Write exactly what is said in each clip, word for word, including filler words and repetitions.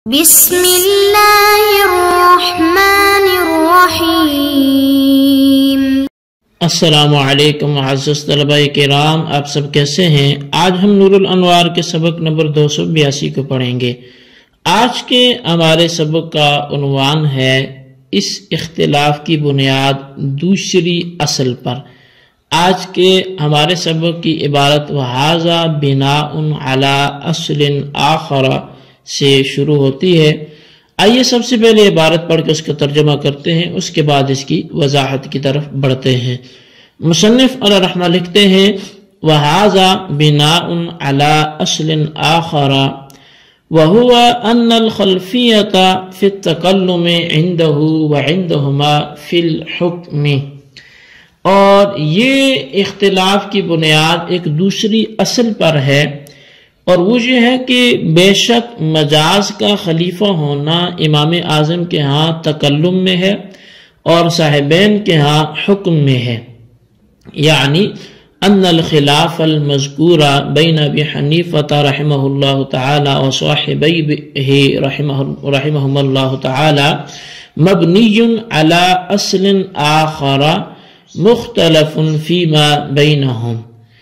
بسم اللہ الرحمن الرحیم۔ السلام علیکم معزز طلبہ کرام، آپ سب کیسے ہیں؟ آج ہم نور الانوار کے سبق نمبر دو سو بیاسی کو پڑھیں گے۔ آج کے ہمارے سبق کا عنوان ہے اس اختلاف کی بنیاد دوسری اصل پر۔ آج کے ہمارے سبق کی عبارت وَهَذَا بِنَاءٌ عَلَىٰ أَصْلٍ آخَرَ سے شروع ہوتی ہے۔ آئیے سب سے پہلے عبارت پڑھ کے اس کا ترجمہ کرتے ہیں، اس کے بعد اس کی وضاحت کی طرف بڑھتے ہیں۔ مصنف علیہ رحمہ لکھتے ہیں وَهَذَا بِنَاءٌ عَلَىٰ أَصْلٍ آخَرَ وَهُوَ أَنَّ الْخَلْفِيَّةَ فِي التَّكَلُّمِ عِنْدَهُ وَعِنْدَهُمَا فِي الْحُكْمِ، اور یہ اختلاف کی بنیاد ایک دوسری اصل پر ہے، اور وہ یہ ہے کہ بے شک مجاز کا خلیفہ ہونا امام اعظم کے ہاں تکلم میں ہے اور صاحبین کے ہاں حکم میں ہے، یعنی ان الخلاف المذکور بین ابی حنیفہ رحمہ اللہ تعالی و صاحبیہ رحمہم اللہ تعالی مبنی علی اصل آخر مختلف فیما بینہم،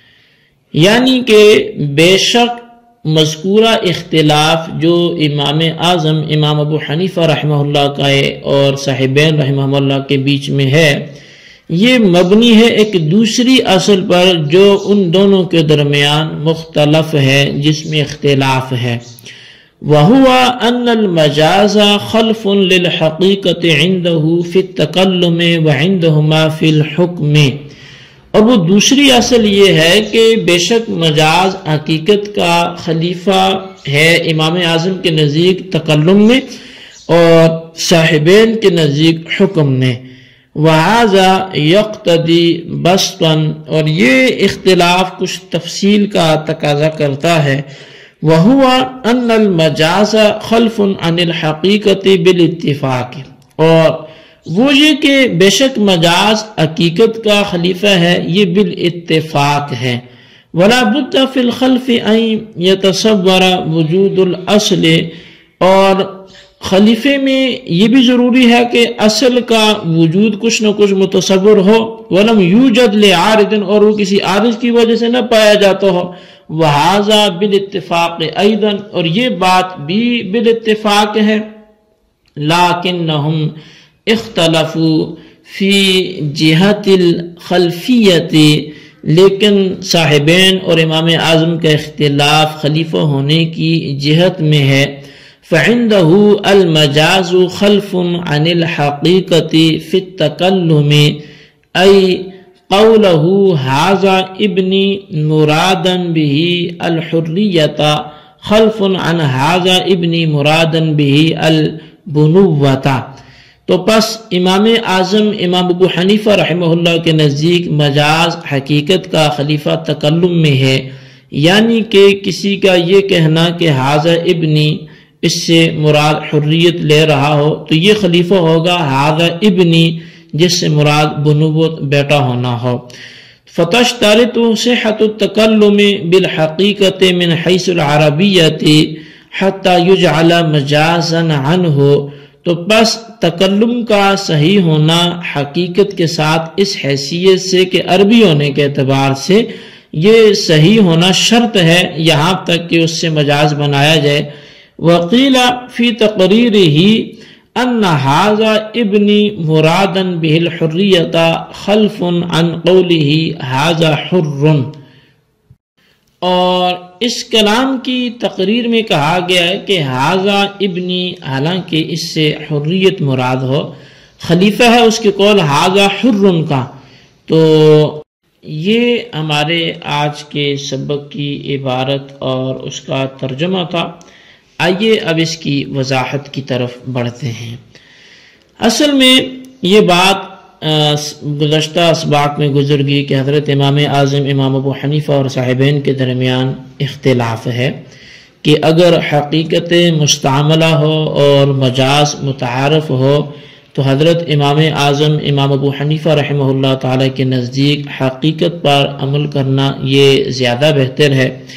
یعنی کہ بے شک مذکورہ اختلاف جو امام اعظم امام ابو حنیفہ رحمہ اللہ کا ہے اور صاحبین رحمہ اللہ کے بیچ میں ہے، یہ مبنی ہے ایک دوسری اصل پر جو ان دونوں کے درمیان مختلف ہے، جس میں اختلاف ہے۔ وَهُوَ أَنَّ الْمَجَازَ خَلْفٌ لِلْحَقِيقَةِ عِنْدَهُ فِي التَّكَلُّمِ وَعِنْدَهُمَا فِي الْحُكْمِ، اور وہ دوسری اصل یہ ہے کہ بے شک مجاز حقیقت کا خلیفہ ہے امام اعظم کے نزدیک تکلم میں اور صاحبین کے نزدیک حکم میں۔ وَهَذَا يَقْتَضِي بَسْطًا، اور یہ اختلاف کچھ تفصیل کا تقاضا کرتا ہے۔ وَهُوَ أَنَّ الْمَجَازَ خَلْفٌ عَنِ الْحَقِيقَةِ بِالْاتِّفَاقِ، اور وہ یہ کہ بے شک مجاز حقیقت کا خلیفہ ہے، یہ بالاتفاق ہے۔ وَلَا بُدَّ فِي الْخَلْفِ أَن يَتَصَوَّرَ وُجُودُ الْأَصْلِ، اور خلیفے میں یہ بھی ضروری ہے کہ اصل کا وجود کچھ نہ کچھ متصور ہو، وَلَمْ يُوجَدْ لِعَارِضٍ، اور وہ کسی عارض کی وجہ سے نہ پایا جاتا ہو۔ وَهَذَا بِالاتِّفَاقِ أَيْضًا، اور یہ بات بھی بالاتفاق ہے۔ لَكِنَّهُمْ اختلفوا فی جہت الخلفیت، لیکن صاحبین اور امام اعظم کا اختلاف خلیفہ ہونے کی جہت میں ہے۔ فعندہ المجاز خلف عن الحقیقت فی التکلم، ای قولہ ھذا ابنی مرادا بہ الحریۃ خلف عن ھذا ابنی مرادا بہ البنوۃ۔ تو پس امام اعظم امام ابو حنیفہ رحمہ اللہ کے نزدیک مجاز حقیقت کا خلیفہ تکلم میں ہے، یعنی کہ کسی کا یہ کہنا کہ ھذا ابنی، اس سے مراد حریت لے رہا ہو تو یہ خلیفہ ہوگا ھذا ابنی، جس سے مراد بنوت بیٹا ہونا ہو۔ فتشترط صحة التکلم بالحقیقت من حیث العربیت حتی یجعل مجازا عنہ، تو پس تکلم کا صحیح ہونا حقیقت کے ساتھ اس حیثیت سے کہ عربی ہونے کے اعتبار سے یہ صحیح ہونا شرط ہے یہاں تک کہ اس سے مجاز بنایا جائے۔ وقیل فی تقریرہ ان ھذا ابنی مرادا بہ الحریۃ خلف عن قولہ ھذا حر، اور اس کلام کی تقریر میں کہا گیا ہے کہ ھذا ابنی، حالانکہ اس سے حریت مراد ہو، خلیفہ ہے اس کے قول ھذا حر کا۔ تو یہ ہمارے آج کے سبق کی عبارت اور اس کا ترجمہ تھا۔ آئیے اب اس کی وضاحت کی طرف بڑھتے ہیں۔ اصل میں یہ بات گزشتہ اسباق میں گزر گئی کہ حضرت امام اعظم امام ابو حنیفہ اور صاحبین کے درمیان اختلاف ہے کہ اگر حقیقت مستعملہ ہو اور مجاز متعارف ہو تو حضرت امام اعظم امام ابو حنیفہ رحمہ اللہ تعالی کے نزدیک حقیقت پر عمل کرنا یہ زیادہ بہتر ہے،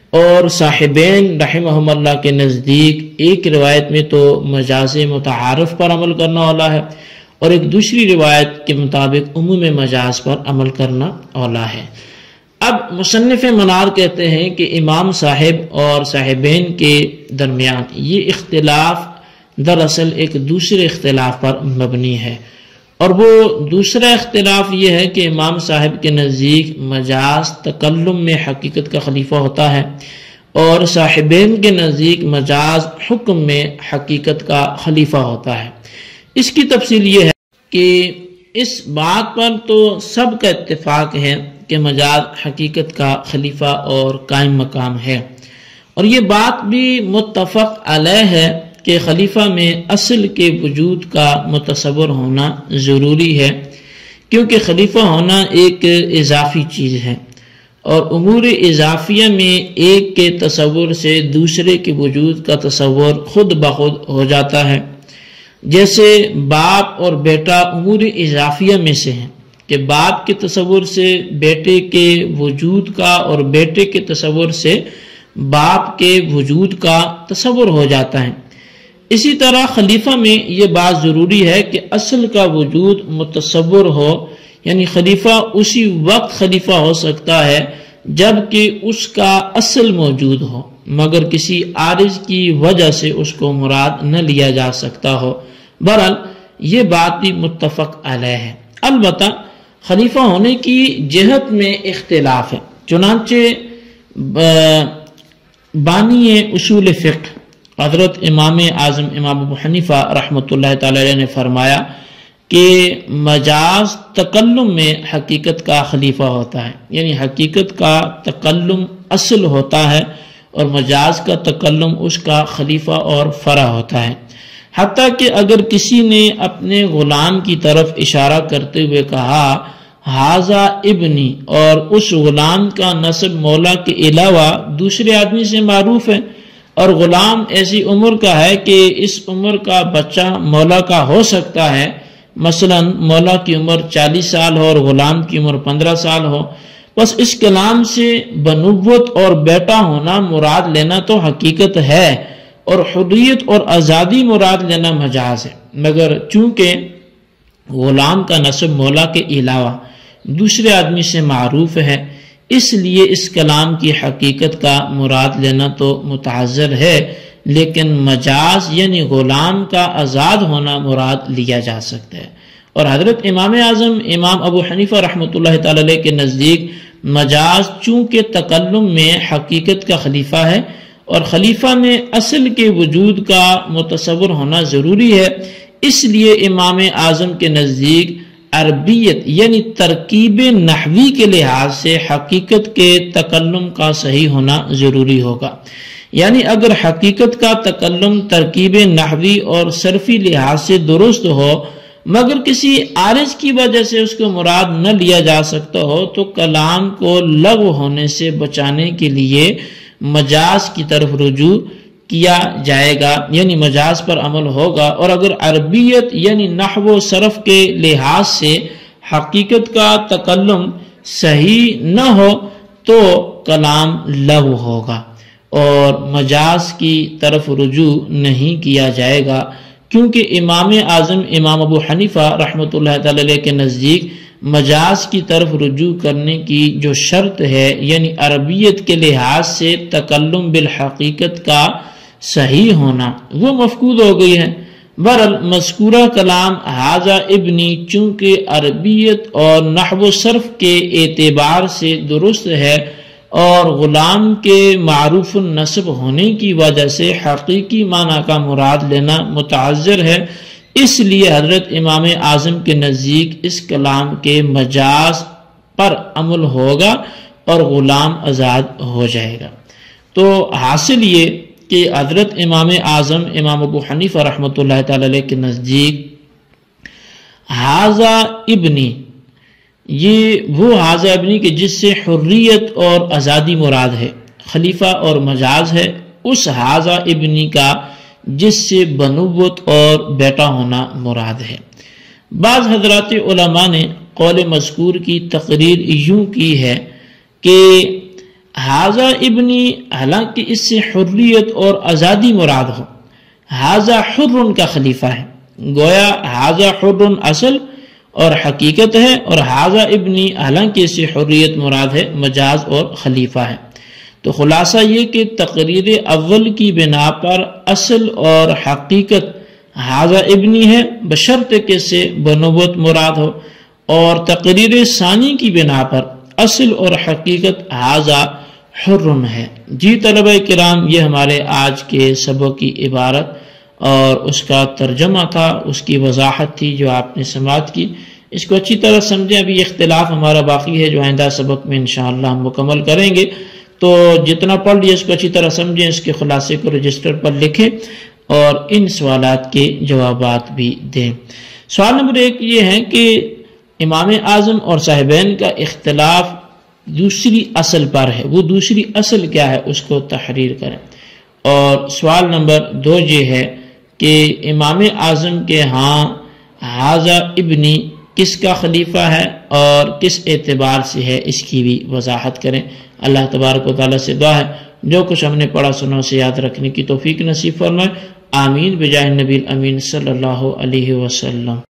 اور صاحبین رحمہم اللہ کے نزدیک ایک روایت میں تو مجاز متعارف پر عمل کرنا اولا ہے اور ایک دوسری روایت کے مطابق عموم مجاز پر عمل کرنا اولا ہے۔ اب مصنف منار کہتے ہیں کہ امام صاحب اور صاحبین کے درمیان یہ اختلاف دراصل ایک دوسرے اختلاف پر مبنی ہے، اور وہ دوسرا اختلاف یہ ہے کہ امام صاحب کے نزدیک مجاز تکلم میں حقیقت کا خلیفہ ہوتا ہے اور صاحبین کے نزدیک مجاز حکم میں حقیقت کا خلیفہ ہوتا ہے۔ اس کی تفصیل یہ ہے کہ اس بات پر تو سب کا اتفاق ہے کہ مجاز حقیقت کا خلیفہ اور قائم مقام ہے، اور یہ بات بھی متفق علیہ ہے کہ خلیفہ میں اصل کے وجود کا متصور ہونا ضروری ہے، کیونکہ خلیفہ ہونا ایک اضافی چیز ہے اور امور اضافیہ میں ایک کے تصور سے دوسرے کے وجود کا تصور خود بخود ہو جاتا ہے۔ جیسے باپ اور بیٹا امور اضافیہ میں سے ہیں کہ باپ کے تصور سے بیٹے کے وجود کا اور بیٹے کے تصور سے باپ کے وجود کا تصور ہو جاتا ہے۔ اسی طرح خلیفہ میں یہ بات ضروری ہے کہ اصل کا وجود متصور ہو، یعنی خلیفہ اسی وقت خلیفہ ہو سکتا ہے جبکہ اس کا اصل موجود ہو، مگر کسی عارض کی وجہ سے اس کو مراد نہ لیا جا سکتا ہو۔ بہرحال یہ بات بھی متفق علیہ ہے۔ البتہ خلیفہ ہونے کی جہت میں اختلاف ہے، چنانچہ بانی اصول فقہ حضرت امام اعظم امام ابو حنیفہ رحمۃ اللہ تعالی علیہ نے فرمایا کہ مجاز تکلم میں حقیقت کا خلیفہ ہوتا ہے، یعنی حقیقت کا تکلم اصل ہوتا ہے اور مجاز کا تکلم اس کا خلیفہ اور فرع ہوتا ہے۔ حتیٰ کہ اگر کسی نے اپنے غلام کی طرف اشارہ کرتے ہوئے کہا ہاذا ابنی، اور اس غلام کا نسب مولا کے علاوہ دوسرے آدمی سے معروف ہے اور غلام ایسی عمر کا ہے کہ اس عمر کا بچہ مولا کا ہو سکتا ہے، مثلا مولا کی عمر چالیس سال ہو اور غلام کی عمر پندرہ سال ہو، بس اس کلام سے بنوت اور بیٹا ہونا مراد لینا تو حقیقت ہے اور حریت اور آزادی مراد لینا مجاز ہے، مگر چونکہ غلام کا نسب مولا کے علاوہ دوسرے آدمی سے معروف ہے، اس لیے اس کلام کی حقیقت کا مراد لینا تو متعذر ہے، لیکن مجاز یعنی غلام کا آزاد ہونا مراد لیا جا سکتا ہے۔ اور حضرت امام اعظم امام ابو حنیفہ رحمۃ اللہ تعالی علیہ کے نزدیک مجاز چونکہ تکلم میں حقیقت کا خلیفہ ہے اور خلیفہ میں اصل کے وجود کا متصور ہونا ضروری ہے، اس لیے امام اعظم کے نزدیک عربیت یعنی ترکیب نحوی کے لحاظ سے حقیقت کے تکلم کا صحیح ہونا ضروری ہوگا، یعنی اگر حقیقت کا تکلم ترکیب نحوی اور صرفی لحاظ سے درست ہو مگر کسی عارض کی وجہ سے اس کو مراد نہ لیا جا سکتا ہو تو کلام کو لغو ہونے سے بچانے کے لیے مجاز کی طرف رجوع کیا جائے گا، یعنی مجاز پر عمل ہوگا، اور اگر عربیت یعنی نحو و صرف کے لحاظ سے حقیقت کا تکلم صحیح نہ ہو تو کلام لغو ہوگا اور مجاز کی طرف رجوع نہیں کیا جائے گا، کیونکہ امام اعظم امام ابو حنیفہ رحمۃ اللہ تعالی علیہ کے نزدیک مجاز کی طرف رجوع کرنے کی جو شرط ہے یعنی عربیت کے لحاظ سے تکلم بالحقیقت کا صحیح ہونا وہ مفقود ہو گئی ہے۔ بہرحال مذکورہ کلام ہاذا ابنی چونکہ عربیت اور نحو و صرف کے اعتبار سے درست ہے اور غلام کے معروف النسب ہونے کی وجہ سے حقیقی معنی کا مراد لینا متعذر ہے، اس لیے حضرت امام اعظم کے نزدیک اس کلام کے مجاز پر عمل ہوگا اور غلام آزاد ہو جائے گا۔ تو حاصل یہ کہ حضرت امام اعظم امام ابو حنیفہ رحمۃ اللہ تعالی علیہ کے نزدیک ہاذا ابنی یہ وہ ہاذا ابنی کہ جس سے حریت اور آزادی مراد ہے، خلیفہ اور مجاز ہے اس ہاذا ابنی کا جس سے بنوت اور بیٹا ہونا مراد ہے۔ بعض حضرات علماء نے قول مذکور کی تقریر یوں کی ہے کہ حاضہ ابنی، حالانکہ اس سے حریت اور آزادی مراد ہو، حاضہ حر کا خلیفہ ہے، گویا حاضہ حر اصل اور حقیقت ہے، اور حاضہ ابنی حالانکہ اس سے حریت مراد ہے، مجاز اور خلیفہ ہے۔ تو خلاصہ یہ کہ تقریر اول کی بنا پر اصل اور حقیقت حاضہ ابنی ہے بشرط کہ سے بنوت مراد ہو، اور تقریر ثانی کی بنا پر اصل اور حقیقت حاضہ حر ہے۔ جی طلبہ کرام، یہ ہمارے آج کے سبق کی عبارت اور اس کا ترجمہ تھا، اس کی وضاحت تھی جو آپ نے سماعت کی۔ اس کو اچھی طرح سمجھیں، ابھی اختلاف ہمارا باقی ہے جو آئندہ سبق میں انشاءاللہ ہم مکمل کریں گے، تو جتنا پڑھ لیا اس کو اچھی طرح سمجھیں، اس کے خلاصے کو رجسٹر پر لکھیں اور ان سوالات کے جوابات بھی دیں۔ سوال نمبر ایک یہ ہے کہ امام اعظم اور صاحبین کا اختلاف دوسری اصل پر ہے، وہ دوسری اصل کیا ہے اس کو تحریر کریں۔ اور سوال نمبر دو یہ ہے کہ امام اعظم کے ہاں حاضہ ابنی کس کا خلیفہ ہے اور کس اعتبار سے ہے، اس کی بھی وضاحت کریں۔ اللہ تبارک و تعالیٰ سے دعا ہے جو کچھ ہم نے پڑھا سنا اسے یاد رکھنے کی توفیق نصیب فرمائے۔ آمین بجاہ نبی الامین صلی اللہ علیہ وسلم۔